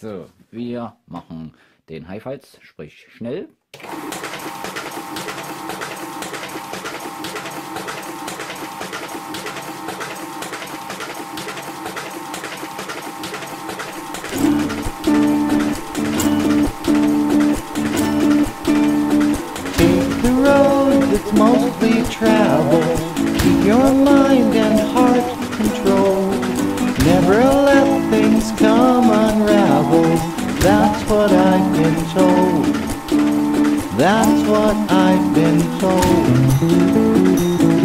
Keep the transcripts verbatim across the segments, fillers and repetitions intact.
So, wir machen den High-Falz, sprich schnell. Take the road that's mostly traveled. Keep your mind and heart controlled. Never let things come unraveled. That's what I've been told. That's what I've been told.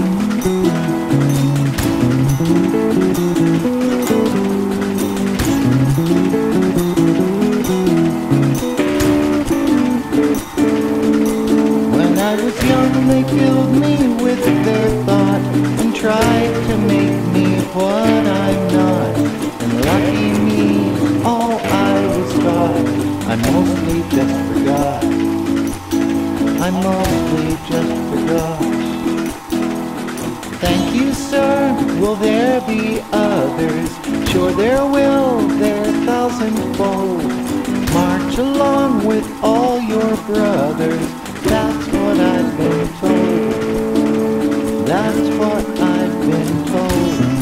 When I was young, they filled me with their thought and tried to make me what I'm not. And lucky me, all I was taught, I mostly just forgot. I mostly just forgot. Thank you, sir. Will there be others? Sure there will, there thousandfold. March along with all your brothers. That's what I've been told. That's what I've been told.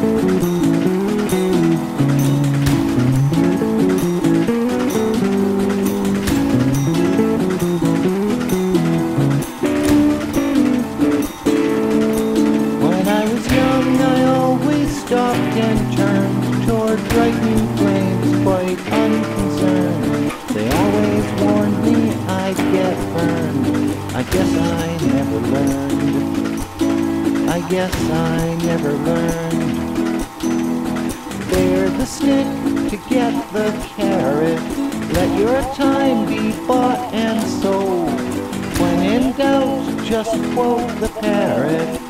When I was young, I always stopped and turned toward bright new flames, quite unconcerned. They always warned me I'd get burned. I guess I never learned. I guess I never learned. Bear the stick to get the carrot. Let your time be bought and sold. When in doubt, just quote the parrot.